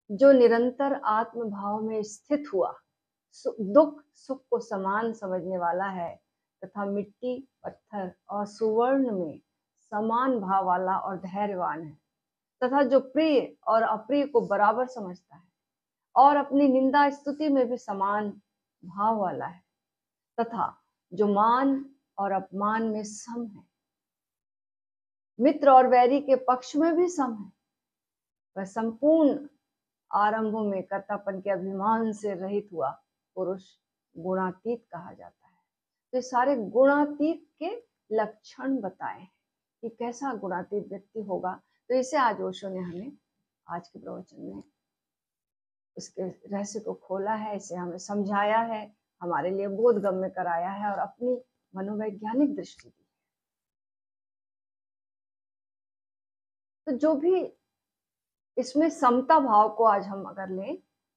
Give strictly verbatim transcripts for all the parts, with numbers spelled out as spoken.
जो निरंतर आत्म भाव में स्थित हुआ, दुख सुख को समान समझने वाला है तथा मिट्टी पत्थर और सुवर्ण में समान भाव वाला और धैर्यवान है, तथा जो प्रिय और अप्रिय को बराबर समझता है और अपनी निंदा स्तुति में भी समान भाव वाला है, तथा जो मान और अपमान में सम है, मित्र और वैरी के पक्ष में भी सम है, वह संपूर्ण आरंभों में कर्तापन के अभिमान से रहित हुआ पुरुष गुणातीत कहा जाता है। तो ये सारे गुणातीत के लक्षण बताए हैं कि कैसा गुणातीत व्यक्ति होगा। तो इसे आज ओशो ने हमें आज के प्रवचन में इसके रहस्य को खोला है, इसे हमें समझाया है, हमारे लिए बोधगम्य कराया है और अपनी मनोवैज्ञानिक दृष्टि दी है। तो जो भी इसमें समता भाव को आज हम अगर लें,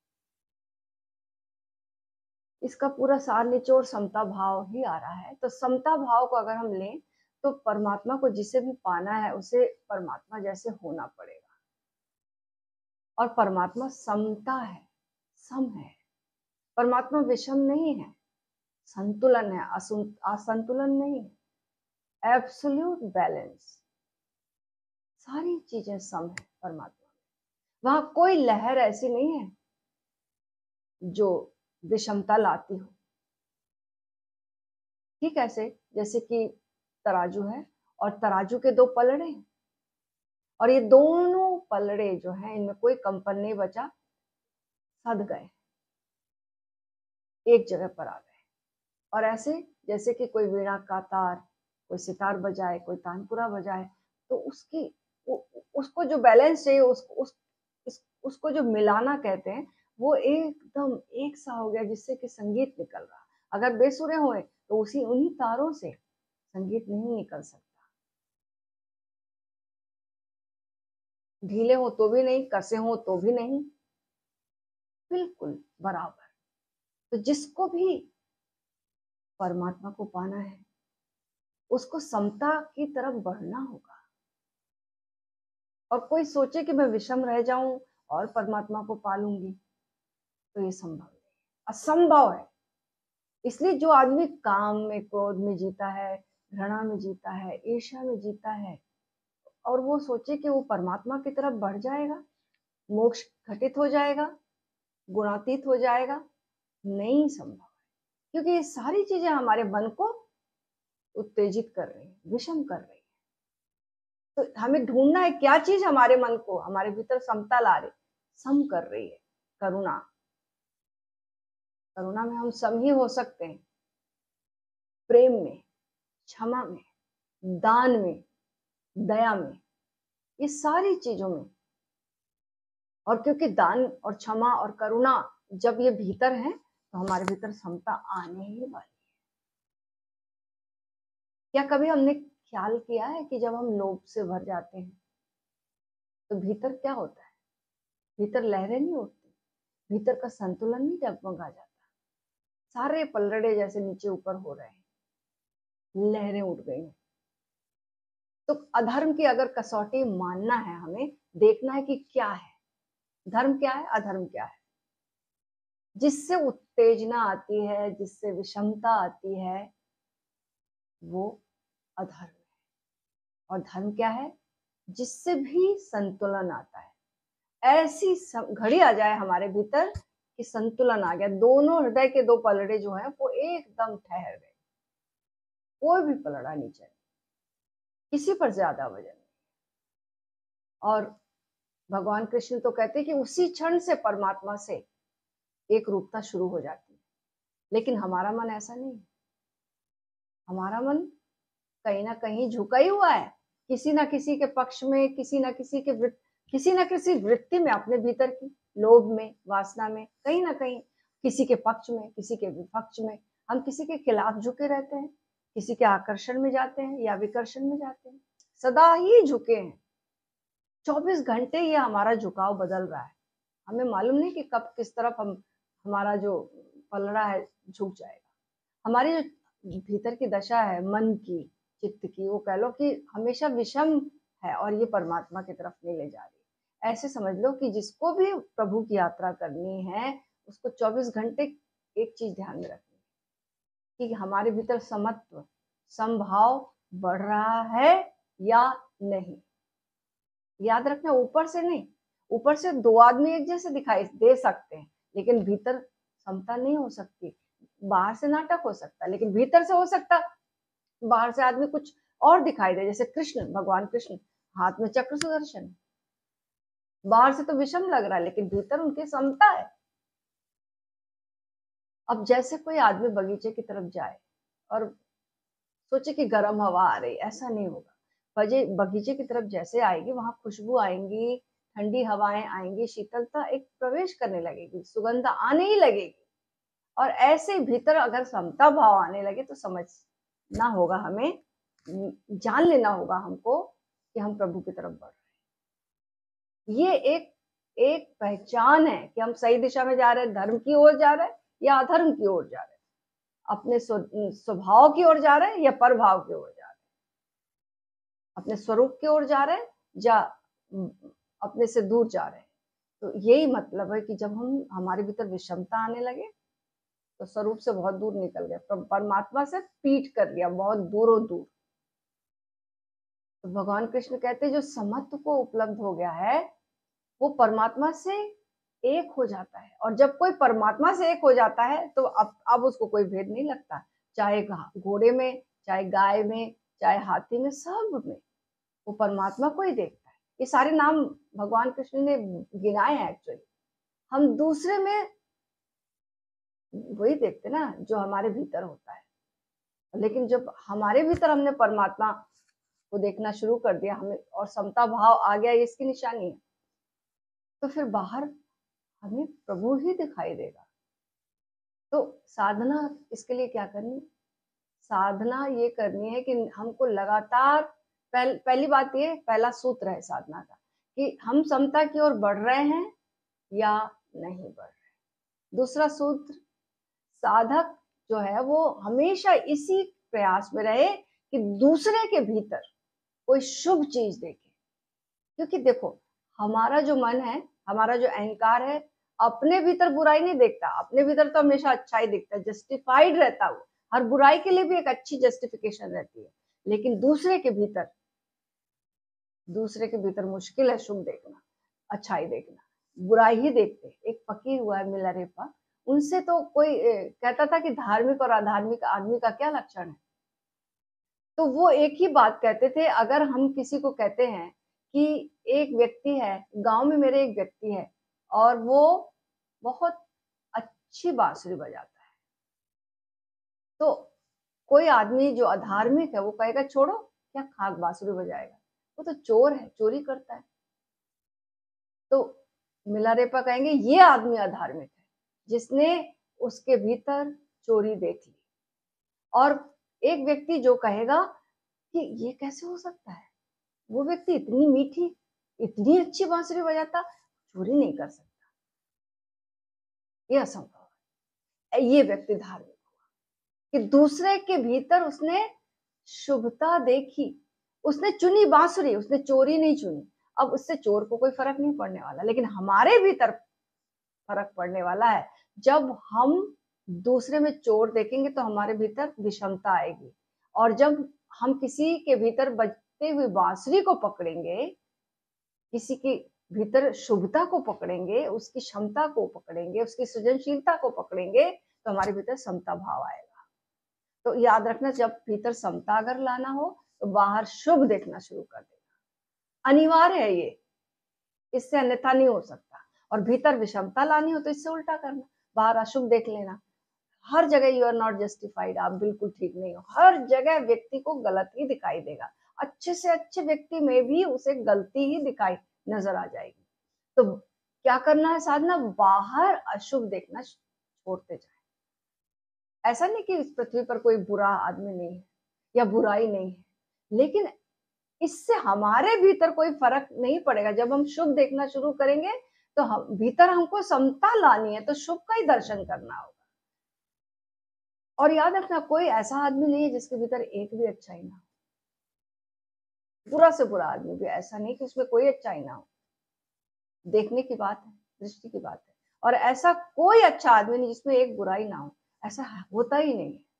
इसका पूरा सार निचोड़ समता भाव ही आ रहा है। तो समता भाव को अगर हम लें तो परमात्मा को जिसे भी पाना है उसे परमात्मा जैसे होना पड़ेगा। और परमात्मा समता है, सम है। परमात्मा विषम नहीं है, संतुलन है, असंतुलन नहीं है, एब्सोल्यूट बैलेंस। सारी चीजें सम है परमात्मा में। वहां कोई लहर ऐसी नहीं है जो विषमता लाती हो। ठीक ऐसे जैसे कि तराजू है और तराजू के दो पलड़े हैं और ये दोनों पलड़े जो हैं इनमें कोई कंपन नहीं बचा, सध गए, एक जगह पर आ गए। और ऐसे जैसे कि कोई वीणा का तार, कोई सितार बजाए, कोई तानपुरा बजाए, तो उसकी उ, उसको जो बैलेंस चाहिए, उसको उस, उस, उसको जो मिलाना कहते हैं, वो एकदम एक सा हो गया जिससे कि संगीत निकल रहा। अगर बेसुरे हुए तो उसी उन्हीं तारों से संगीत नहीं निकल सकता। ढीले हो तो भी नहीं, कसे हो तो भी नहीं, बिल्कुल बराबर। तो जिसको भी परमात्मा को पाना है उसको समता की तरफ बढ़ना होगा। और कोई सोचे कि मैं विषम रह जाऊं और परमात्मा को पालूंगी, तो ये संभव नहीं, असंभव है। इसलिए जो आदमी काम में, क्रोध में जीता है, घृणा में जीता है, ईर्ष्या में जीता है, और वो सोचे कि वो परमात्मा की तरफ बढ़ जाएगा, मोक्ष घटित हो जाएगा, गुणातीत हो जाएगा, नहीं संभव है। क्योंकि ये सारी चीजें हमारे मन को उत्तेजित कर रही है, विषम कर रही है। तो हमें ढूंढना है क्या चीज हमारे मन को, हमारे भीतर समता ला रही, सम कर रही है। करुणा, करुणा में हम सम ही हो सकते हैं, प्रेम में, क्षमा में, दान में, दया में, ये सारी चीजों में। और क्योंकि दान और क्षमा और करुणा जब ये भीतर है तो हमारे भीतर समता आने ही वाली है। क्या कभी हमने ख्याल किया है कि जब हम लोभ से भर जाते हैं तो भीतर क्या होता है? भीतर लहरें नहीं उठती, भीतर का संतुलन नहीं डगमगा जाता, सारे पलड़े जैसे नीचे ऊपर हो रहे हैं, लहरें उठ गई हैं। तो अधर्म की अगर कसौटी मानना है, हमें देखना है कि क्या है धर्म, क्या है अधर्म, क्या है जिससे उत्तेजना आती है, जिससे विषमता आती है, वो अधर्म है। और धर्म क्या है? जिससे भी संतुलन आता है। ऐसी घड़ी आ जाए हमारे भीतर कि संतुलन आ गया, दोनों हृदय के दो पलड़े जो हैं वो एकदम ठहर गए, कोई भी पलड़ा नहीं चले, किसी पर ज्यादा वजन नहीं। और भगवान कृष्ण तो कहते हैं कि उसी क्षण से परमात्मा से एक रूपता शुरू हो जाती है। लेकिन हमारा मन ऐसा नहीं है। हमारा मन कहीं ना कहीं झुका ही हुआ है, किसी ना किसी के पक्ष में, किसी ना किसी के वृत्ति, किसी ना किसी वृत्ति में, अपने भीतर की लोभ में, वासना में, कहीं ना कहीं किसी के पक्ष में, किसी के विपक्ष में हम किसी के खिलाफ झुके रहते हैं, किसी के आकर्षण में जाते हैं या विकर्षण में जाते हैं, सदा ही झुके हैं। चौबीस घंटे ये हमारा झुकाव बदल रहा है, हमें मालूम नहीं कि कब किस तरफ हम हमारा जो पलड़ा है झुक जाएगा। हमारी जो भीतर की दशा है मन की, चित्त की, वो कह लो कि हमेशा विषम है और ये परमात्मा की तरफ नहीं ले जा रही। ऐसे समझ लो कि जिसको भी प्रभु की यात्रा करनी है, उसको चौबीस घंटे एक चीज ध्यान में रखनी है कि हमारे भीतर समत्व, समभाव बढ़ रहा है या नहीं। याद रखना, ऊपर से नहीं। ऊपर से दो आदमी एक जैसे दिखाई दे सकते हैं, लेकिन भीतर समता नहीं हो सकती। बाहर से नाटक हो सकता है, लेकिन भीतर से हो सकता। बाहर से आदमी कुछ और दिखाई दे, जैसे कृष्ण, भगवान कृष्ण हाथ में चक्र सुदर्शन, बाहर से तो विषम लग रहा है, लेकिन भीतर उनकी समता है। अब जैसे कोई आदमी बगीचे की तरफ जाए और सोचे कि गर्म हवा आ रही, ऐसा नहीं होगा। बजे बगीचे की तरफ जैसे आएगी, वहां खुशबू आएंगी, ठंडी हवाएं आएंगी, शीतलता एक प्रवेश करने लगेगी, सुगंध आने ही लगेगी। और ऐसे भीतर अगर समता भाव आने लगे तो समझना होगा हमें, जान लेना होगा हमको कि हम प्रभु की तरफ बढ़ रहे हैं। ये एक एक पहचान है कि हम सही दिशा में जा रहे हैं, धर्म की ओर जा रहे हैं या अधर्म की ओर जा रहे हैं, अपने स्वभाव की ओर जा रहे हैं या परभाव की ओर जा रहे हैं, अपने स्वरूप की ओर जा रहे हैं या अपने से दूर जा रहे हैं। तो यही मतलब है कि जब हम हमारे भीतर विषमता आने लगे तो स्वरूप से बहुत दूर निकल गए, परमात्मा से पीठ कर लिया बहुत दूरों दूर। तो भगवान कृष्ण कहते हैं जो समत्व को उपलब्ध हो गया है वो परमात्मा से एक हो जाता है। और जब कोई परमात्मा से एक हो जाता है तो अब अब उसको कोई भेद नहीं लगता, चाहे घोड़े में, चाहे गाय में, चाहे हाथी में, सब में वो परमात्मा को ही देखता है। ये सारे नाम भगवान कृष्ण ने गिनाए हैं। एक्चुअली हम दूसरे में वही देखते ना जो हमारे भीतर होता है, लेकिन जब हमारे भीतर हमने परमात्मा को देखना शुरू कर दिया, हमें और समता भाव आ गया, ये इसकी निशानी है, तो फिर बाहर हमें प्रभु ही दिखाई देगा। तो साधना इसके लिए क्या करनी? साधना ये करनी है कि हमको लगातार पहल, पहली बात ये, पहला सूत्र है साधना का कि हम समता की ओर बढ़ रहे हैं या नहीं बढ़ रहे। दूसरा सूत्र, साधक जो है वो हमेशा इसी प्रयास में रहे कि दूसरे के भीतर कोई शुभ चीज देखे। क्योंकि देखो हमारा जो मन है, हमारा जो अहंकार है, अपने भीतर बुराई नहीं देखता, अपने भीतर तो हमेशा अच्छा ही दिखता है, जस्टिफाइड रहता वो, हर बुराई के लिए भी एक अच्छी जस्टिफिकेशन रहती है। लेकिन दूसरे के भीतर दूसरे के भीतर मुश्किल है शुभ देखना, अच्छाई देखना, बुराई ही देखते। एक फकीर हुआ है मिलारेपा, उनसे तो कोई कहता था कि धार्मिक और अधार्मिक आदमी का क्या लक्षण है, तो वो एक ही बात कहते थे। अगर हम किसी को कहते हैं कि एक व्यक्ति है, गांव में मेरे एक व्यक्ति है और वो बहुत अच्छी बांसुरी बजाता है, तो कोई आदमी जो अधार्मिक है वो कहेगा छोड़ो, क्या खाक बांसुरी बजाएगा, वो तो चोर है, चोरी करता है। तो मिलारेपा कहेंगे ये आदमी अधार्मिक है जिसने उसके भीतर चोरी देख ली। और एक व्यक्ति जो कहेगा कि ये कैसे हो सकता है, वो व्यक्ति इतनी मीठी, इतनी अच्छी बांसुरी बजाता, चोरी नहीं कर सकता, ये असंभव है। ये व्यक्ति धार्मिक हुआ कि दूसरे के भीतर उसने शुभता देखी, उसने चुनी बांसुरी, उसने चोरी नहीं चुनी। अब उससे चोर को कोई फर्क नहीं पड़ने वाला, लेकिन हमारे भीतर फर्क पड़ने वाला है। जब हम दूसरे में चोर देखेंगे तो हमारे भीतर विषमता आएगी, और जब हम किसी के भीतर बजते हुए बांसुरी को पकड़ेंगे, किसी के भीतर शुभता को पकड़ेंगे, उसकी क्षमता को पकड़ेंगे, उसकी सृजनशीलता को पकड़ेंगे, तो हमारे भीतर समता भाव आएगा। तो याद रखना, जब भीतर समता अगर लाना हो तो बाहर शुभ देखना शुरू कर देना, अनिवार्य है ये, इससे अन्यथा नहीं हो सकता। और भीतर विषमता लानी हो तो इससे उल्टा करना, बाहर अशुभ देख लेना। हर जगह यू आर नॉट जस्टिफाइड, आप बिल्कुल ठीक नहीं हो, हर जगह व्यक्ति को गलत ही दिखाई देगा, अच्छे से अच्छे व्यक्ति में भी उसे गलती ही दिखाई नजर आ जाएगी। तो क्या करना है साधना? बाहर अशुभ देखना छोड़ते जाए। ऐसा नहीं कि इस पृथ्वी पर कोई बुरा आदमी नहीं है या बुराई नहीं है, लेकिन इससे हमारे भीतर कोई फर्क नहीं पड़ेगा। जब हम शुभ देखना शुरू करेंगे तो हम भीतर हमको समता लानी है, तो शुभ का ही दर्शन करना होगा। और याद रखना, कोई ऐसा आदमी नहीं है जिसके भीतर एक भी अच्छाई ना हो। बुरा से बुरा आदमी भी ऐसा नहीं कि उसमें कोई अच्छाई ना हो, देखने की बात है, दृष्टि की बात है। और ऐसा कोई अच्छा आदमी नहीं जिसमें एक बुराई ना हो, ऐसा होता ही नहीं है।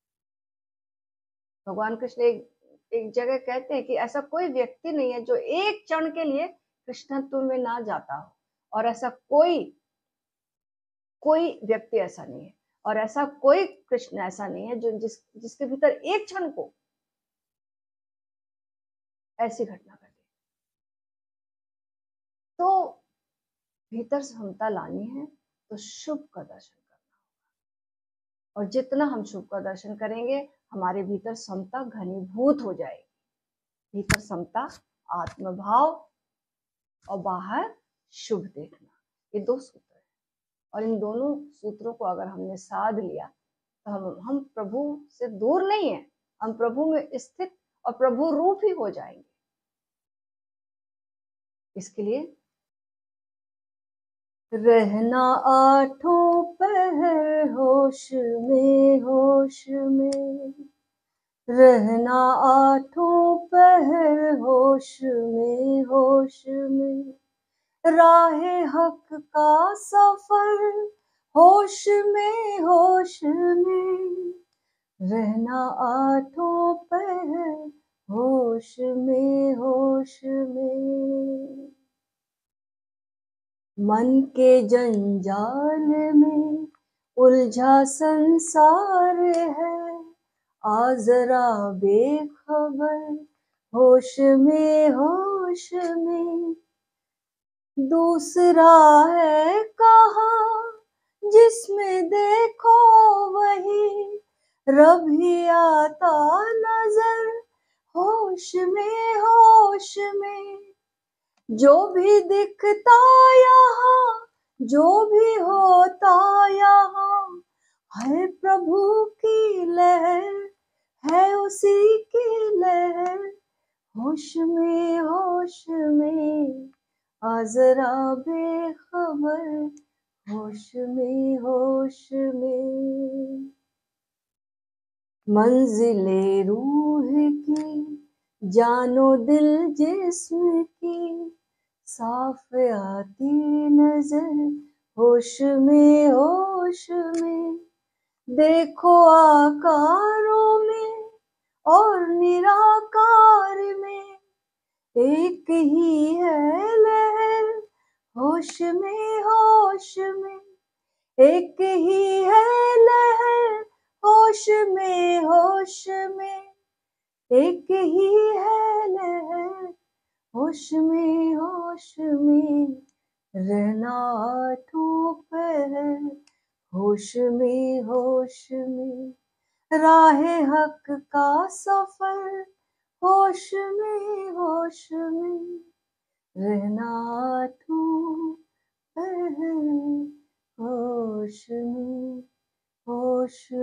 भगवान कृष्ण एक एक जगह कहते हैं कि ऐसा कोई व्यक्ति नहीं है जो एक क्षण के लिए कृष्णत्व में ना जाता हो, और ऐसा कोई कोई व्यक्ति ऐसा नहीं है, और ऐसा कोई कृष्ण ऐसा नहीं है जो जिस जिसके भीतर एक क्षण को ऐसी घटना घटे। तो भीतर समता लानी है तो शुभ का दर्शन करना, और जितना हम शुभ का दर्शन करेंगे हमारे भीतर समता घनीभूत हो जाएगी। भीतर समता, आत्मभाव, और बाहर शुभ देखना, ये दो सूत्र हैं। और इन दोनों सूत्रों को अगर हमने साध लिया तो हम हम प्रभु से दूर नहीं है, हम प्रभु में स्थित और प्रभु रूप ही हो जाएंगे। इसके लिए रहना आठों पहर होश में, होश में रहना आठों पहर होश में, होश में राहे हक का सफर होश में, होश में रहना आठों पहर होश में, होश में। मन के जंजाल में उलझा संसार है, आ जरा बेखबर होश में, होश में दूसरा है कहाँ जिसमें देखो वही रब ही आता नजर होश में, होश में जो भी दिखता यहाँ, जो भी होता यहाँ है प्रभु की लहर, है उसी की लहर होश में, होश में आ जरा बेखबर होश में, होश में मंजिले रूह की जानो दिल जिस्म की साफ आती नजर होश में, होश में देखो आकारों में और निराकार में एक ही है लहर होश में, होश में एक ही है लहर होश में, होश में एक ही है लहर होश में, होश में रहना आठों पहर होश में, होश में राहे हक का सफर होश में, होश में रहना आठों पहर होश में, होश